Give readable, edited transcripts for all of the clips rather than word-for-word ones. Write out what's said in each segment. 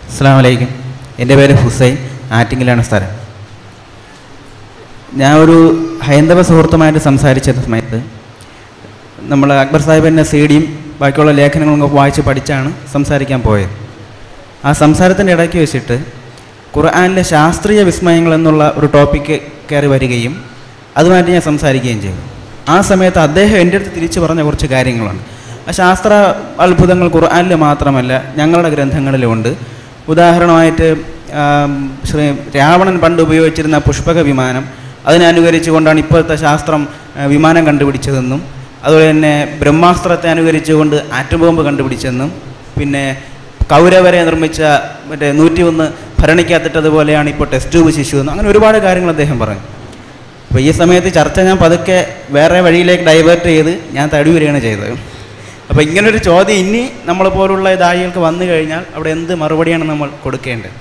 അസ്സലാമു അലൈക്കും. എൻ്റെ പേര് ഹുസൈൻ, ആറ്റിങ്ങിലാണ് സ്ഥലം. ഞാൻ ഒരു ഹൈന്ദവ സുഹൃത്തുമായിട്ട് സംസാരിച്ച സമയത്ത് നമ്മൾ അക്ബർ സാഹിബിൻ്റെ സീഡിയും ബാക്കിയുള്ള ലേഖനങ്ങളൊക്കെ വായിച്ച് പഠിച്ചാണ് സംസാരിക്കാൻ പോയത്. ആ സംസാരത്തിൻ്റെ ഇടയ്ക്ക് വെച്ചിട്ട് ഖുർആനിലെ ശാസ്ത്രീയ വിസ്മയങ്ങൾ എന്നുള്ള ഒരു ടോപ്പിക്ക് കയറി വരികയും അതുമായിട്ട് ഞാൻ സംസാരിക്കുകയും ചെയ്തു. ആ സമയത്ത് അദ്ദേഹം എൻ്റെ അടുത്ത് തിരിച്ചു പറഞ്ഞ കുറച്ച് കാര്യങ്ങളാണ്. ആ ശാസ്ത്ര അത്ഭുതങ്ങൾ ഖുർആനിൽ മാത്രമല്ല ഞങ്ങളുടെ ഗ്രന്ഥങ്ങളിലുമുണ്ട്. ഉദാഹരണമായിട്ട് രാവണൻ പണ്ട് ഉപയോഗിച്ചിരുന്ന പുഷ്പക വിമാനം, അതിനെ അനുകരിച്ചുകൊണ്ടാണ് ഇപ്പോഴത്തെ ശാസ്ത്രം വിമാനം കണ്ടുപിടിച്ചതെന്നും, അതുപോലെ തന്നെ ബ്രഹ്മാസ്ത്രത്തെ അനുകരിച്ചുകൊണ്ട് ആറ്റം ബോംബ് കണ്ടുപിടിച്ചെന്നും, പിന്നെ കൗരവരെ നിർമ്മിച്ച 101 ഭരണിക്കകത്തിട്ടതുപോലെയാണ് ഇപ്പോൾ ടെസ്റ്റ് ട്യൂബ് ശിശു എന്നും, അങ്ങനെ ഒരുപാട് കാര്യങ്ങൾ അദ്ദേഹം പറഞ്ഞു. അപ്പോൾ ഈ സമയത്ത് ചർച്ച ഞാൻ പതുക്കെ വേറെ വഴിയിലേക്ക് ഡൈവേർട്ട് ചെയ്ത് ഞാൻ തടി വരികയാണ് ചെയ്തത്. അപ്പോൾ ഇങ്ങനൊരു ചോദ്യം ഇനി നമ്മളെപ്പോലുള്ള ദായികൾക്ക് വന്നു കഴിഞ്ഞാൽ അവിടെ എന്ത് മറുപടിയാണ് നമ്മൾ കൊടുക്കേണ്ടത്?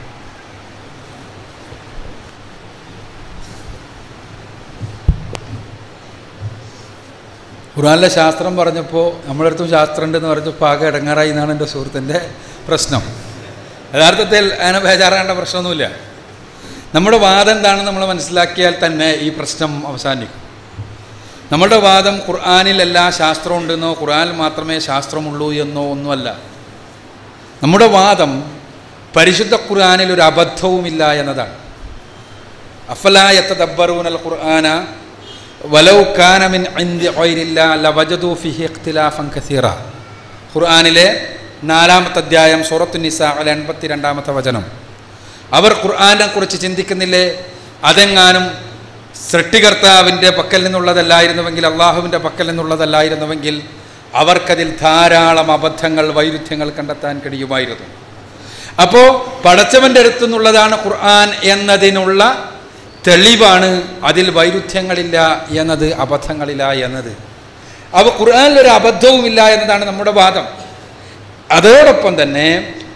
ഖുർആനിലെ ശാസ്ത്രം പറഞ്ഞപ്പോൾ നമ്മളടുത്തും ശാസ്ത്രം ഉണ്ടെന്ന് പറഞ്ഞപ്പോൾ ആകെ ഇടങ്ങാറായി എന്നാണ് എൻ്റെ സുഹൃത്തിൻ്റെ പ്രശ്നം. യഥാർത്ഥത്തിൽ അതിനെ ബേജാറാകേണ്ട പ്രശ്നമൊന്നുമില്ല. നമ്മുടെ വാദം എന്താണെന്ന് നമ്മൾ മനസ്സിലാക്കിയാൽ തന്നെ ഈ പ്രശ്നം അവസാനിക്കും. നമ്മുടെ വാദം ഖുർആനിൽ എല്ലാ ശാസ്ത്രവും ഉണ്ടെന്നോ ഖുർആനിൽ മാത്രമേ ശാസ്ത്രമുള്ളൂ എന്നോ ഒന്നുമല്ല. നമ്മുടെ വാദം പരിശുദ്ധ ഖുർആനിൽ ഒരു അബദ്ധവുമില്ല എന്നതാണ്. അഫലാ യതദബ്ബറൂനൽ ഖുർആന വലൗ കാന മിൻ ഇൻദി ഗൈരില്ലാ ലവജദൂ ഫീഹി ഇഖ്തിലാഫൻ കസീറ. ഖുർആനിലെ 4-ാമത്തെ അധ്യായം സൂറത്തുൻ നിസാ 82-ാമത്തെ വചനം. അവർ ഖുർആനെ കുറിച്ച് ചിന്തിക്കുന്നില്ലേ, അതെങ്ങാനും സൃഷ്ടികർത്താവിൻ്റെ പക്കൽ നിന്നുള്ളതല്ലായിരുന്നുവെങ്കിൽ, അള്ളാഹുവിൻ്റെ പക്കൽ നിന്നുള്ളതല്ലായിരുന്നുവെങ്കിൽ അവർക്കതിൽ ധാരാളം അബദ്ധങ്ങൾ, വൈരുദ്ധ്യങ്ങൾ കണ്ടെത്താൻ കഴിയുമായിരുന്നു. അപ്പോൾ പടച്ചവൻ്റെ അടുത്തു നിന്നുള്ളതാണ് ഖുർആൻ എന്നതിനുള്ള തെളിവാണ് അതിൽ വൈരുദ്ധ്യങ്ങളില്ല എന്നത്, അബദ്ധങ്ങളില്ല എന്നത്. അപ്പോൾ ഖുർആനിലൊരു അബദ്ധവുമില്ല എന്നതാണ് നമ്മുടെ വാദം. അതോടൊപ്പം തന്നെ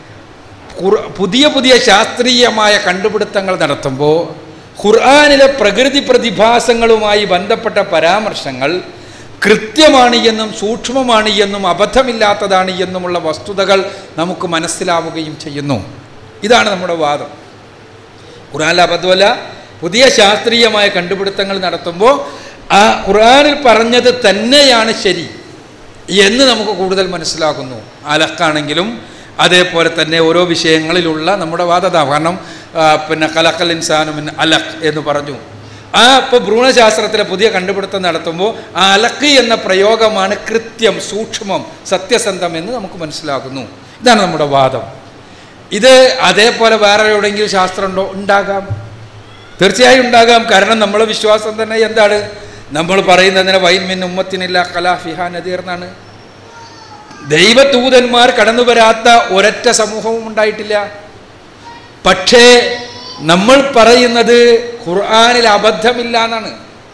പുതിയ പുതിയ ശാസ്ത്രീയമായ കണ്ടുപിടുത്തങ്ങൾ നടത്തുമ്പോൾ ഖുർആനിലെ പ്രകൃതി പ്രതിഭാസങ്ങളുമായി ബന്ധപ്പെട്ട പരാമർശങ്ങൾ കൃത്യമാണ് എന്നും സൂക്ഷ്മമാണ് എന്നും അബദ്ധമില്ലാത്തതാണ് എന്നുമുള്ള വസ്തുതകൾ നമുക്ക് മനസ്സിലാവുകയും ചെയ്യുന്നു. ഇതാണ് നമ്മുടെ വാദം. ഖുർആനിലെ അബദ്ധമല്ല, പുതിയ ശാസ്ത്രീയമായ കണ്ടുപിടുത്തങ്ങൾ നടത്തുമ്പോൾ ആ ഖുർആനിൽ പറഞ്ഞത് തന്നെയാണ് ശരി എന്ന് നമുക്ക് കൂടുതൽ മനസ്സിലാകുന്നു. അലക്കാണെങ്കിലും അതേപോലെ തന്നെ ഓരോ വിഷയങ്ങളിലുള്ള നമ്മുടെ വാദത. കാരണം പിന്നെ ഖലഖൽ ഇൻസാനു മിൻ അലഖ് എന്ന് പറഞ്ഞു. ഇപ്പോൾ ഭ്രൂണശാസ്ത്രത്തിലെ പുതിയ കണ്ടുപിടുത്തം നടത്തുമ്പോൾ ആ അലക്ക് എന്ന പ്രയോഗമാണ് കൃത്യം, സൂക്ഷ്മം, സത്യസന്ധം എന്ന് നമുക്ക് മനസ്സിലാകുന്നു. ഇതാണ് നമ്മുടെ വാദം. ഇത് അതേപോലെ വേറെ എവിടെയെങ്കിലും ശാസ്ത്രമുണ്ടോ? ഉണ്ടാകാം, തീർച്ചയായും ഉണ്ടാകാം. കാരണം നമ്മളെ വിശ്വാസം തന്നെ എന്താണ്? നമ്മൾ പറയുന്നതിന് വൈൻ മിൻ ഉമ്മത്തിനില്ല ഖലാ ഫിഹാ നദീർ എന്നാണ്. ദൈവദൂതന്മാർ കടന്നു വരാത്ത ഒരൊറ്റ സമൂഹവും ഉണ്ടായിട്ടില്ല. പക്ഷേ നമ്മൾ പറയുന്നത് ഖുർആനിൽ അബദ്ധമില്ല എന്നാണ്.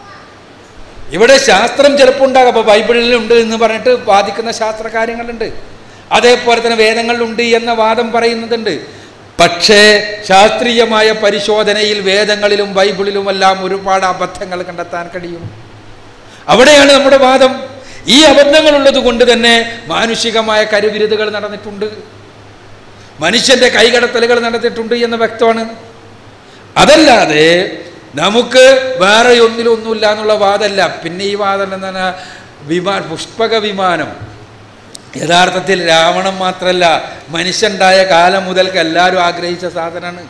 ഇവിടെ ശാസ്ത്രം ചിലപ്പോൾ ഉണ്ടാകാം. അപ്പോൾ ബൈബിളിലുണ്ട് എന്ന് പറഞ്ഞിട്ട് വാദിക്കുന്ന ശാസ്ത്രകാര്യങ്ങളുണ്ട്, അതേപോലെ തന്നെ വേദങ്ങളിലുണ്ട് എന്ന വാദം പറയുന്നതുണ്ട്. പക്ഷേ ശാസ്ത്രീയമായ പരിശോധനയിൽ വേദങ്ങളിലും ബൈബിളിലുമെല്ലാം ഒരുപാട് അബദ്ധങ്ങൾ കണ്ടെത്താൻ കഴിയും. അവിടെയാണ് നമ്മുടെ വാദം. ഈ അബദ്ധങ്ങളുള്ളത് കൊണ്ട് തന്നെ മാനുഷികമായ കരുവിരുതുകൾ നടന്നിട്ടുണ്ട്, മനുഷ്യൻ്റെ കൈകടത്തലുകൾ നടന്നിട്ടുണ്ട് എന്ന് വ്യക്തമാണ്. അതല്ലാതെ നമുക്ക് വേറെ ഒന്നിലൊന്നുമില്ല എന്നുള്ള വാദമല്ല. പിന്നെ ഈ വാദം എന്താണ്? പുഷ്പക വിമാനം യഥാർത്ഥത്തിൽ രാവണൻ മാത്രമല്ല, മനുഷ്യനുണ്ടായ കാലം മുതൽക്ക് എല്ലാവരും ആഗ്രഹിച്ച സാധനമാണ്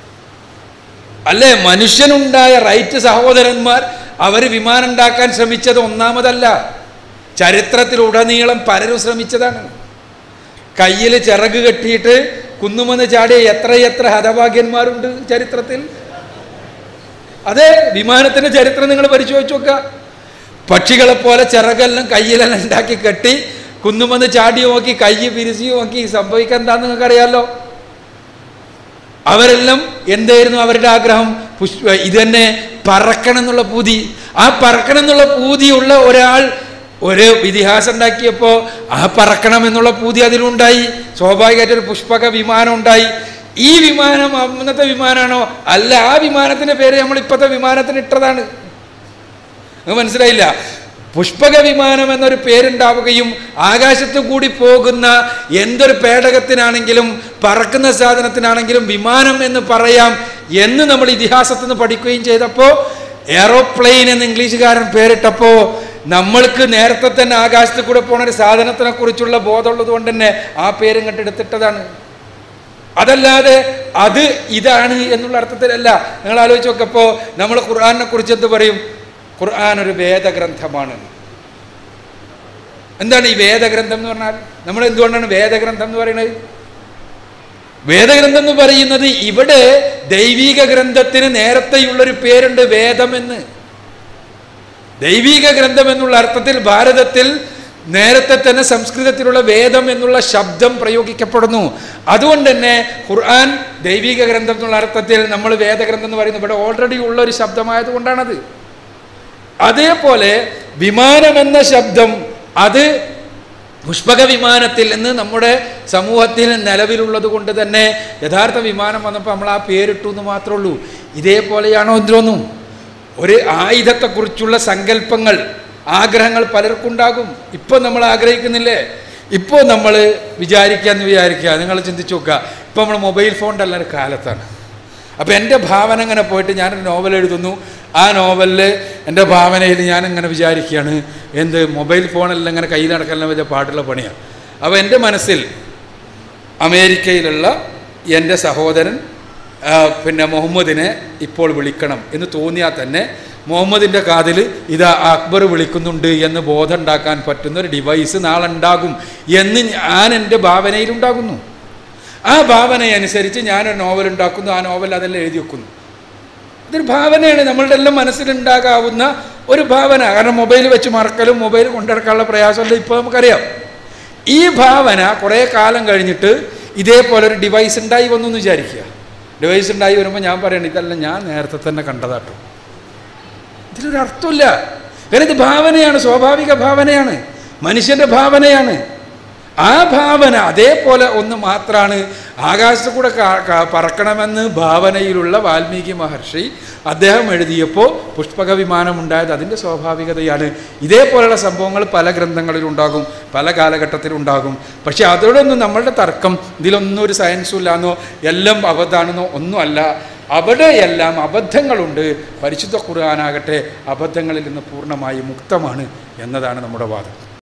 അല്ലേ? മനുഷ്യനുണ്ടായ റൈറ്റ് സഹോദരന്മാർ അവർ വിമാനം ഉണ്ടാക്കാൻ ശ്രമിച്ചത് ഒന്നാമതല്ല, ചരിത്രത്തിലുടനീളം പലരും ശ്രമിച്ചതാണ്. കയ്യിൽ ചിറക് കെട്ടിയിട്ട് കുന്നുമെന്ന് ചാടിയ എത്രയെത്ര ഹതഭാഗ്യന്മാരുണ്ട് ചരിത്രത്തിൽ. അതെ, വിമാനത്തിൻ്റെ ചരിത്രം നിങ്ങൾ പരിശോധിച്ച് നോക്കുക. പക്ഷികളെപ്പോലെ ചിറകെല്ലാം കയ്യിലെല്ലാം ഉണ്ടാക്കി കെട്ടി കുന്നുമെന്ന് ചാടി നോക്കി, കൈ പിരിച്ചു നോക്കി, സംഭവിക്കാൻ എന്താണെന്ന് നിങ്ങൾക്കറിയാമല്ലോ. അവരെല്ലാം എന്തായിരുന്നു അവരുടെ ആഗ്രഹം? ഇത് തന്നെ പറക്കണം എന്നുള്ള പൂതി. ആ പറക്കണം എന്നുള്ള പൂതിയുള്ള ഒരാൾ ഒരു ഇതിഹാസം ഉണ്ടാക്കിയപ്പോൾ ആ പറക്കണം എന്നുള്ള പൂതി അതിലുണ്ടായി. സ്വാഭാവികമായിട്ടൊരു പുഷ്പക വിമാനം ഉണ്ടായി. ഈ വിമാനം അന്നത്തെ വിമാനമാണോ? അല്ല, ആ വിമാനത്തിൻ്റെ പേര് നമ്മൾ ഇപ്പോഴത്തെ വിമാനത്തിന് ഇട്ടതാണ്. നിങ്ങൾക്ക് മനസ്സിലായില്ല? പുഷ്പക വിമാനം എന്നൊരു പേരുണ്ടാവുകയും ആകാശത്തു കൂടി പോകുന്ന എന്തൊരു പേടകത്തിനാണെങ്കിലും പറക്കുന്ന സാധനത്തിനാണെങ്കിലും വിമാനം എന്ന് പറയാം എന്ന് നമ്മൾ ഇതിഹാസത്തിൽ നിന്ന് പഠിക്കുകയും ചെയ്തപ്പോൾ എയറോപ്ലെയിൻ എന്ന് ഇംഗ്ലീഷുകാരൻ പേരിട്ടപ്പോൾ നമ്മൾക്ക് നേരത്തെ തന്നെ ആകാശത്ത് കൂടെ പോണ ഒരു സാധനത്തിനെ കുറിച്ചുള്ള ബോധമുള്ളത് കൊണ്ട് തന്നെ ആ പേരും കണ്ടെടുത്തിട്ടതാണ്. അതല്ലാതെ അത് ഇതാണ് എന്നുള്ള അർത്ഥത്തിലല്ല. നിങ്ങൾ ആലോചിച്ച് നോക്കപ്പോൾ നമ്മൾ ഖുർആനെ കുറിച്ച് എന്ത് പറയും? ഖുർആൻ ഒരു വേദഗ്രന്ഥമാണ്. എന്താണ് ഈ വേദഗ്രന്ഥം എന്ന് പറഞ്ഞാൽ? നമ്മൾ എന്തുകൊണ്ടാണ് വേദഗ്രന്ഥം എന്ന് പറയുന്നത്? വേദഗ്രന്ഥം എന്ന് പറയുന്നത് ഇവിടെ ദൈവിക ഗ്രന്ഥത്തിന് നേരത്തെയുള്ളൊരു പേരുണ്ട്, വേദം എന്ന്. ദൈവിക ഗ്രന്ഥം എന്നുള്ള അർത്ഥത്തിൽ ഭാരതത്തിൽ നേരത്തെ തന്നെ സംസ്കൃതത്തിലുള്ള വേദം എന്നുള്ള ശബ്ദം പ്രയോഗിക്കപ്പെടുന്നു. അതുകൊണ്ട് തന്നെ ഖുർആൻ ദൈവിക ഗ്രന്ഥം എന്നുള്ള അർത്ഥത്തിൽ നമ്മൾ വേദഗ്രന്ഥം എന്ന് പറയുന്നത് ഇവിടെ ഓൾറെഡി ഉള്ള ഒരു ശബ്ദമായതുകൊണ്ടാണത്. അതേപോലെ വിമാനം എന്ന ശബ്ദം അത് പുഷ്പക വിമാനത്തിൽ നിന്ന് നമ്മുടെ സമൂഹത്തിൽ നിലവിലുള്ളത് കൊണ്ട് തന്നെ യഥാർത്ഥ വിമാനം വന്നപ്പോൾ നമ്മൾ ആ പേരിട്ടു എന്ന് മാത്രമേ ഉള്ളൂ. ഇതേപോലെയാണോ ഇതിലൊന്നും ഒരു ആയുധത്തെക്കുറിച്ചുള്ള സങ്കല്പങ്ങൾ, ആഗ്രഹങ്ങൾ പലർക്കുണ്ടാകും. ഇപ്പോൾ നമ്മൾ ആഗ്രഹിക്കുന്നില്ലേ? ഇപ്പോൾ നമ്മൾ വിചാരിക്കുക, നിങ്ങൾ ചിന്തിച്ച് നോക്കുക, ഇപ്പോൾ നമ്മൾ മൊബൈൽ ഫോണിൻ്റെ എല്ലാവരും കാലത്താണ്. അപ്പോൾ എൻ്റെ ഭാവന ഇങ്ങനെ പോയിട്ട് ഞാനൊരു നോവൽ എഴുതുന്നു. ആ നോവലിൽ എൻ്റെ ഭാവനയിൽ ഞാനിങ്ങനെ വിചാരിക്കുകയാണ്, എന്ത് മൊബൈൽ ഫോണെല്ലാം ഇങ്ങനെ കയ്യിൽ നടക്കാനെല്ലാം വലിയ പാടുള്ള പണിയാണ്. അപ്പോൾ എൻ്റെ മനസ്സിൽ അമേരിക്കയിലുള്ള എൻ്റെ സഹോദരൻ പിന്നെ മുഹമ്മദിനെ ഇപ്പോൾ വിളിക്കണം എന്ന് തോന്നിയാൽ തന്നെ മുഹമ്മദിൻ്റെ കാതിൽ ഇതാ അക്ബർ വിളിക്കുന്നുണ്ട് എന്ന് ബോധം ഉണ്ടാക്കാൻ പറ്റുന്ന ഒരു ഡിവൈസ് നാളെ ഉണ്ടാകും എന്ന് ഞാൻ എൻ്റെ ഭാവനയിലുണ്ടാകുന്നു. ആ ഭാവനയനുസരിച്ച് ഞാനൊരു നോവൽ ഉണ്ടാക്കുന്നു. ആ നോവൽ അതെല്ലാം എഴുതി വെക്കുന്നു. ഇതൊരു ഭാവനയാണ്, നമ്മളുടെ എല്ലാം മനസ്സിലുണ്ടാകാവുന്ന ഒരു ഭാവന. കാരണം മൊബൈൽ വെച്ച് മറക്കലും മൊബൈൽ കൊണ്ടിറക്കാനുള്ള പ്രയാസമല്ല ഇപ്പോൾ നമുക്കറിയാം. ഈ ഭാവന കുറേ കാലം കഴിഞ്ഞിട്ട് ഇതേപോലെ ഒരു ഡിവൈസ് ഉണ്ടായി വന്നു എന്ന് വിചാരിക്കുക. ഡിവൈസ് ഉണ്ടായി വരുമ്പോൾ ഞാൻ പറയണം, ഇതെല്ലാം ഞാൻ നേരത്തെ തന്നെ കണ്ടതാട്ടോ. ഇതിലൊരർത്ഥമില്ല. കാരണം ഇത് ഭാവനയാണ്, സ്വാഭാവിക ഭാവനയാണ്, മനുഷ്യൻ്റെ ഭാവനയാണ്. ആ ഭാവന അതേപോലെ ഒന്ന് മാത്രമാണ് ആകാശത്ത് കൂടെ പറക്കണമെന്ന് ഭാവനയിലുള്ള വാൽമീകി മഹർഷി അദ്ദേഹം എഴുതിയപ്പോൾ പുഷ്പക വിമാനം ഉണ്ടായത് അതിൻ്റെ സ്വാഭാവികതയാണ്. ഇതേപോലെയുള്ള സംഭവങ്ങൾ പല ഗ്രന്ഥങ്ങളിലുണ്ടാകും, പല കാലഘട്ടത്തിലുണ്ടാകും. പക്ഷെ അതോടൊന്നും നമ്മളുടെ തർക്കം ഇതിലൊന്നും ഒരു സയൻസും ഇല്ലാന്നോ എല്ലാം അബദ്ധമാണെന്നോ ഒന്നുമല്ല. അവിടെയെല്ലാം അബദ്ധങ്ങളുണ്ട്. പരിശുദ്ധ ഖുർആനാകട്ടെ അബദ്ധങ്ങളിൽ നിന്ന് പൂർണ്ണമായി മുക്തമാണ് എന്നതാണ് നമ്മുടെ വാദം.